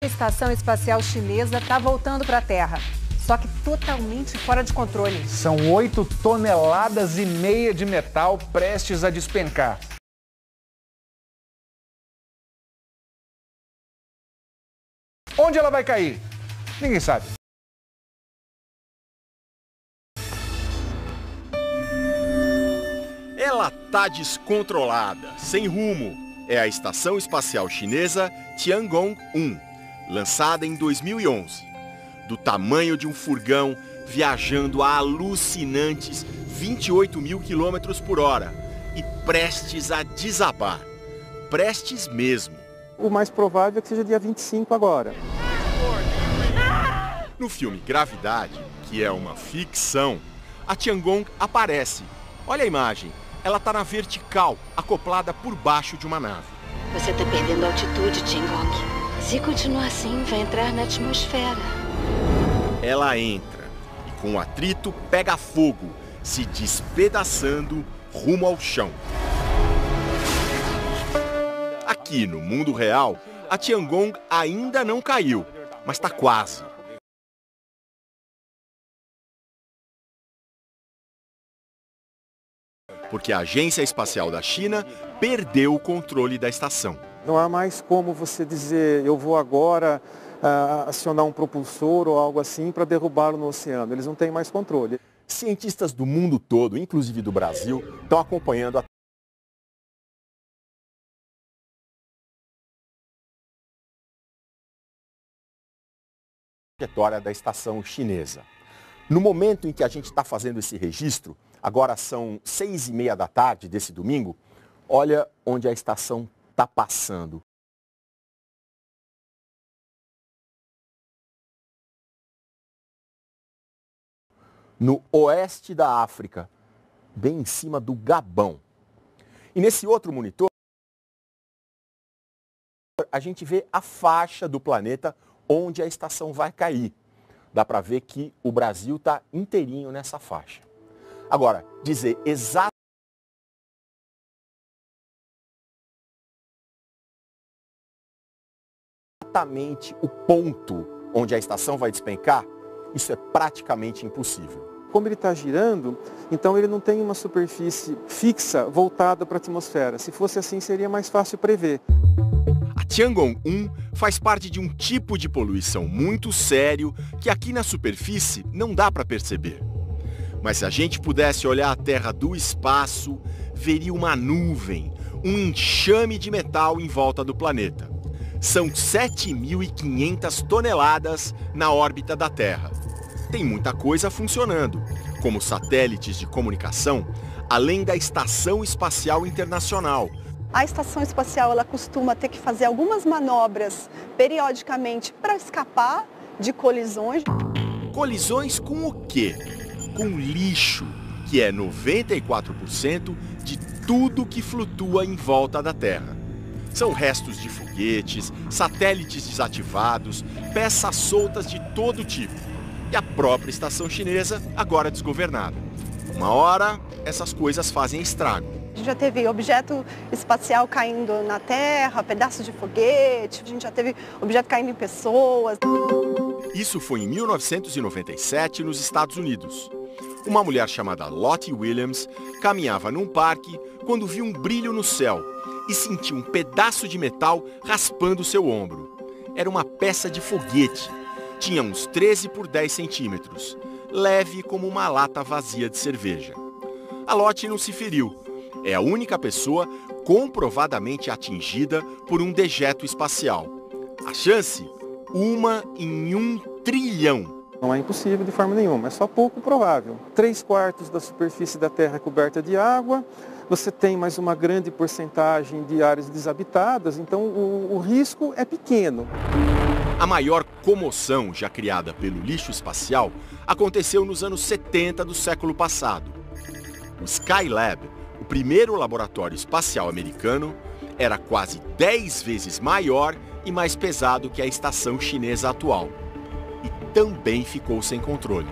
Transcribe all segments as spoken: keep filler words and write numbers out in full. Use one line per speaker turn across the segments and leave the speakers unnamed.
A estação espacial chinesa está voltando para a Terra, só que totalmente fora de controle.
São oito toneladas e meia de metal prestes a despencar. Onde ela vai cair? Ninguém sabe.
Ela tá descontrolada, sem rumo. É a estação espacial chinesa Tiangong um, lançada em dois mil e onze. Do tamanho de um furgão, viajando a alucinantes vinte e oito mil quilômetros por hora e prestes a desabar. Prestes mesmo.
O mais provável é que seja dia vinte e cinco agora.
No filme Gravidade, que é uma ficção, a Tiangong aparece. Olha a imagem. Ela está na vertical, acoplada por baixo de uma nave.
Você está perdendo altitude, Tiangong. Se continuar assim, vai entrar na atmosfera.
Ela entra e com o atrito pega fogo, se despedaçando rumo ao chão. Aqui no mundo real, a Tiangong ainda não caiu, mas está quase. Porque a Agência Espacial da China perdeu o controle da estação.
Não há mais como você dizer, eu vou agora uh, acionar um propulsor ou algo assim para derrubá-lo no oceano. Eles não têm mais controle.
Cientistas do mundo todo, inclusive do Brasil, estão acompanhando a trajetória da estação chinesa. No momento em que a gente está fazendo esse registro, agora são seis e meia da tarde desse domingo, olha onde a estação está passando. No oeste da África, bem em cima do Gabão. E nesse outro monitor, a gente vê a faixa do planeta onde a estação vai cair. Dá para ver que o Brasil está inteirinho nessa faixa. Agora, dizer exatamente o ponto onde a estação vai despencar, isso é praticamente impossível.
Como ele está girando, então ele não tem uma superfície fixa voltada para a atmosfera. Se fosse assim, seria mais fácil prever.
A Tiangong um faz parte de um tipo de poluição muito sério que aqui na superfície não dá para perceber. Mas se a gente pudesse olhar a Terra do espaço, veria uma nuvem, um enxame de metal em volta do planeta. São sete mil e quinhentas toneladas na órbita da Terra. Tem muita coisa funcionando, como satélites de comunicação, além da Estação Espacial Internacional.
A estação espacial ela costuma ter que fazer algumas manobras periodicamente para escapar de colisões.
Colisões com o quê? Com lixo, que é noventa e quatro por cento de tudo que flutua em volta da Terra. São restos de foguetes, satélites desativados, peças soltas de todo tipo. E a própria estação chinesa agora desgovernada. Uma hora, essas coisas fazem estrago.
A gente já teve objeto espacial caindo na Terra, pedaços de foguete, a gente já teve objeto caindo em pessoas.
Isso foi em mil novecentos e noventa e sete, nos Estados Unidos. Uma mulher chamada Lottie Williams caminhava num parque quando viu um brilho no céu e sentiu um pedaço de metal raspando seu ombro. Era uma peça de foguete. Tinha uns treze por dez centímetros, leve como uma lata vazia de cerveja. A Lottie não se feriu. É a única pessoa comprovadamente atingida por um dejeto espacial. A chance? Uma em um trilhão.
Não é impossível de forma nenhuma, é só pouco provável. Três quartos da superfície da Terra é coberta de água, você tem mais uma grande porcentagem de áreas desabitadas, então o, o risco é pequeno.
A maior comoção já criada pelo lixo espacial aconteceu nos anos setenta do século passado. O Skylab, o primeiro laboratório espacial americano, era quase dez vezes maior e mais pesado que a estação chinesa atual. E também ficou sem controle.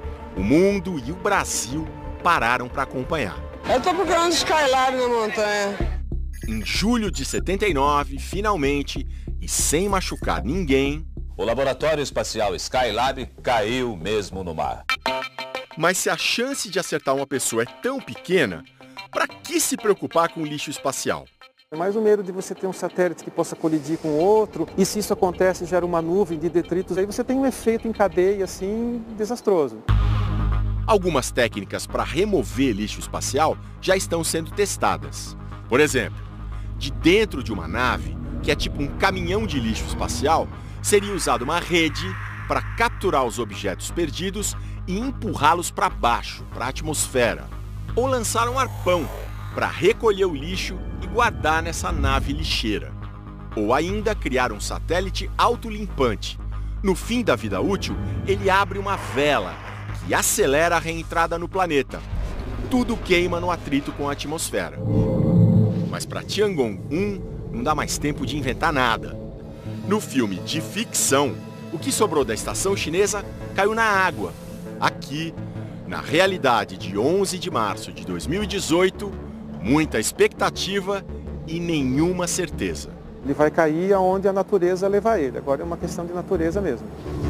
O mundo e o Brasil pararam para acompanhar.
Eu estou procurando Skylab na montanha.
Em julho de setenta e nove, finalmente, sem machucar ninguém,
o laboratório espacial Skylab caiu mesmo no mar.
Mas se a chance de acertar uma pessoa é tão pequena, para que se preocupar com lixo espacial?
É mais o medo de você ter um satélite que possa colidir com outro, e se isso acontece, gera uma nuvem de detritos, aí você tem um efeito em cadeia, assim, desastroso.
Algumas técnicas para remover lixo espacial já estão sendo testadas. Por exemplo, de dentro de uma nave, que é tipo um caminhão de lixo espacial, seria usada uma rede para capturar os objetos perdidos e empurrá-los para baixo, para a atmosfera. Ou lançar um arpão para recolher o lixo e guardar nessa nave lixeira. Ou ainda criar um satélite autolimpante. No fim da vida útil, ele abre uma vela que acelera a reentrada no planeta. Tudo queima no atrito com a atmosfera. Mas para Tiangong um, não dá mais tempo de inventar nada. No filme de ficção, o que sobrou da estação chinesa caiu na água. Aqui, na realidade de onze de março de dois mil e dezoito, muita expectativa e nenhuma certeza.
Ele vai cair aonde a natureza levar ele. Agora é uma questão de natureza mesmo.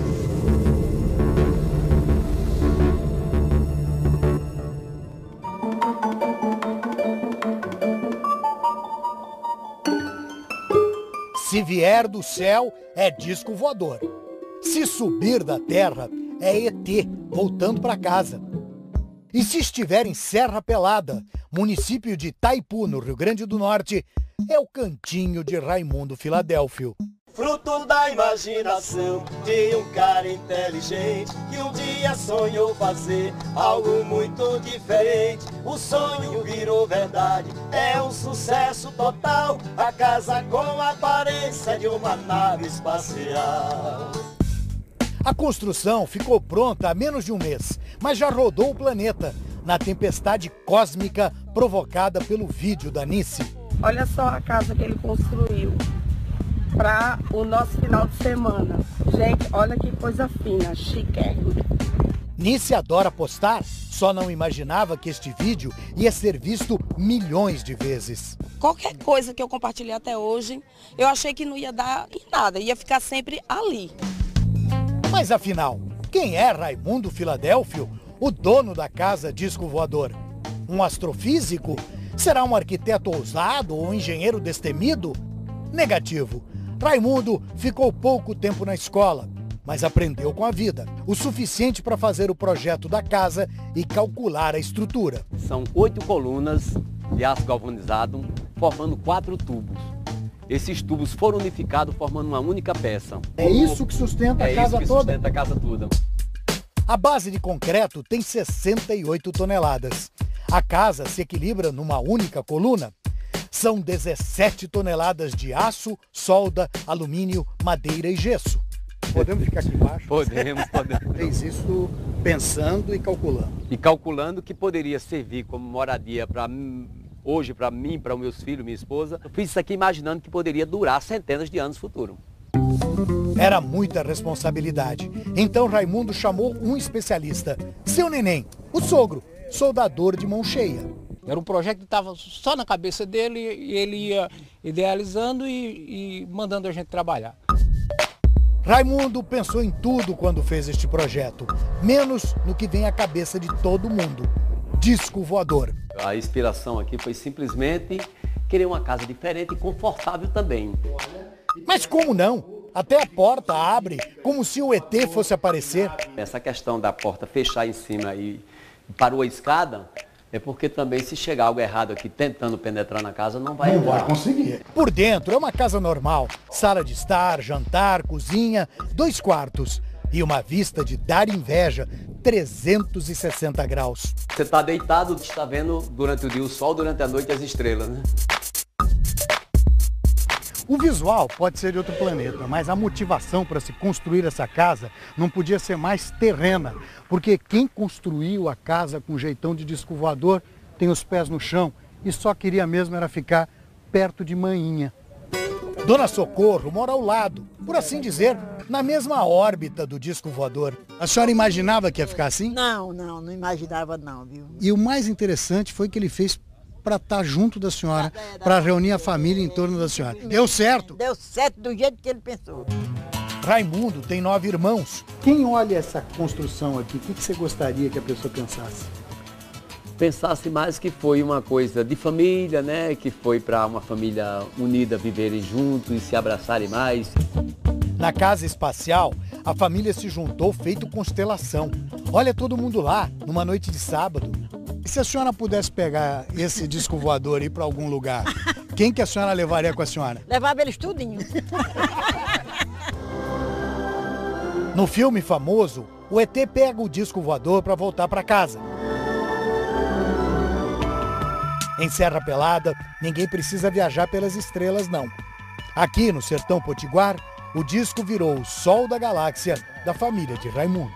Se vier do céu, é disco voador. Se subir da terra, é E T voltando para casa. E se estiver em Serra Pelada, município de Itaipu, no Rio Grande do Norte, é o cantinho de Raimundo Filadélfio.
Fruto da imaginação de um cara inteligente que um dia sonhou fazer algo muito diferente. O sonho virou verdade, é um sucesso total. A casa com a aparência de uma nave espacial.
A construção ficou pronta há menos de um mês, mas já rodou o planeta na tempestade cósmica provocada pelo vídeo da Nice.
Olha só a casa que ele construiu para o nosso final de semana. Gente, olha que coisa fina, chiquérrimo.
Nice adora postar, só não imaginava que este vídeo ia ser visto milhões de vezes.
Qualquer coisa que eu compartilhei até hoje, eu achei que não ia dar em nada, ia ficar sempre ali.
Mas afinal, quem é Raimundo Filadélfio, o dono da casa disco voador? Um astrofísico? Será um arquiteto ousado ou um engenheiro destemido? Negativo. Raimundo ficou pouco tempo na escola, mas aprendeu com a vida. O suficiente para fazer o projeto da casa e calcular a estrutura.
São oito colunas de aço galvanizado, formando quatro tubos. Esses tubos foram unificados, formando uma única peça.
É isso que sustenta a casa toda? É isso que
sustenta a casa toda.
A base de concreto tem sessenta e oito toneladas. A casa se equilibra numa única coluna. São dezessete toneladas de aço, solda, alumínio, madeira e gesso. Podemos ficar aqui embaixo?
Podemos, podemos.
Fez isso pensando e calculando.
E calculando que poderia servir como moradia para hoje, para mim, para os meus filhos, minha esposa. Eu fiz isso aqui imaginando que poderia durar centenas de anos futuro.
Era muita responsabilidade. Então Raimundo chamou um especialista, seu neném, o sogro, soldador de mão cheia.
Era um projeto que estava só na cabeça dele e ele ia idealizando e, e mandando a gente trabalhar.
Raimundo pensou em tudo quando fez este projeto, menos no que vem à cabeça de todo mundo, disco voador.
A inspiração aqui foi simplesmente querer uma casa diferente e confortável também.
Mas como não? Até a porta abre, como se o E T fosse aparecer.
Essa questão da porta fechar em cima e parou a escada, é porque também se chegar algo errado aqui tentando penetrar na casa, não vai
Não
entrar.
vai conseguir. Por dentro é uma casa normal, sala de estar, jantar, cozinha, dois quartos e uma vista de dar inveja, trezentos e sessenta graus.
Você está deitado, está vendo durante o dia o sol, durante a noite as estrelas, né?
O visual pode ser de outro planeta, mas a motivação para se construir essa casa não podia ser mais terrena, porque quem construiu a casa com jeitão de disco voador tem os pés no chão e só queria mesmo era ficar perto de Mainha. Dona Socorro mora ao lado, por assim dizer, na mesma órbita do disco voador. A senhora imaginava que ia ficar assim?
Não, não, não imaginava não, viu?
E o mais interessante foi que ele fez para estar junto da senhora, para reunir a família em torno da senhora. Deu certo?
Deu certo do jeito que ele pensou.
Raimundo tem nove irmãos. Quem olha essa construção aqui, o que, que você gostaria que a pessoa pensasse?
Pensasse mais que foi uma coisa de família, né? Que foi para uma família unida viverem juntos e se abraçarem mais.
Na casa espacial, a família se juntou feito constelação. Olha todo mundo lá, numa noite de sábado. E se a senhora pudesse pegar esse disco voador e ir para algum lugar, quem que a senhora levaria com a senhora?
Levava eles tudinho.
No filme famoso, o E T pega o disco voador para voltar para casa. Em Serra Pelada, ninguém precisa viajar pelas estrelas, não. Aqui no Sertão Potiguar, o disco virou o sol da galáxia da família de Raimundo.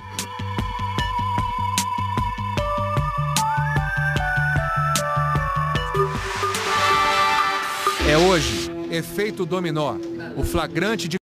É hoje, efeito dominó, o flagrante de